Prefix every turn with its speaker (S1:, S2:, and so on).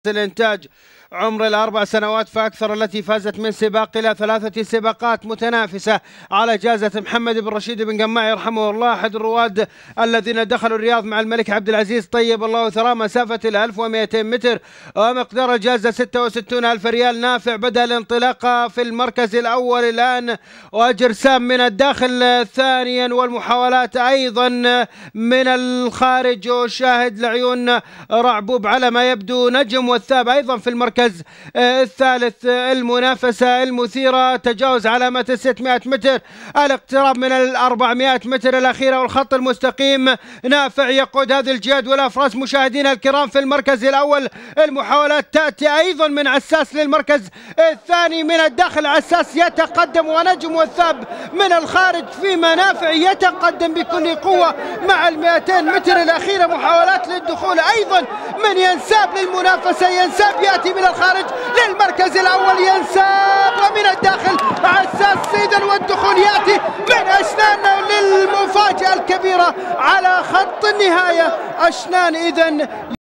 S1: الإنتاج عمر الأربع سنوات فأكثر التي فازت من سباق إلى 3 سباقات متنافسة على جائزة محمد بن رشيد بن قماع يرحمه الله، أحد الرواد الذين دخلوا الرياض مع الملك عبد العزيز طيب الله ثراه، مسافة 1200 متر ومقدار الجائزة 66,000 ريال. نافع بدأ الانطلاق في المركز الأول الآن، وجرسام من الداخل ثانيا، والمحاولات أيضا من الخارج، وشاهد العيون رعبوب على ما يبدو نجم والثاب أيضا في المركز الثالث. المنافسة المثيرة، تجاوز علامة 600 متر، الاقتراب من 400 متر الأخيرة والخط المستقيم. نافع يقود هذه الجهاد والأفراس مشاهدينا الكرام في المركز الأول. المحاولات تأتي أيضا من عساس للمركز الثاني، من الداخل عساس يتقدم ونجم والثاب من الخارج، فيما نافع يتقدم بكل قوة مع 200 متر الأخيرة. محاولات للدخول أيضا من ينساب للمنافسة، ينساب يأتي من الخارج للمركز الأول، ينساب ومن الداخل عساس إذن، والدخول يأتي من أشنان للمفاجأة الكبيرة على خط النهاية. أشنان إذن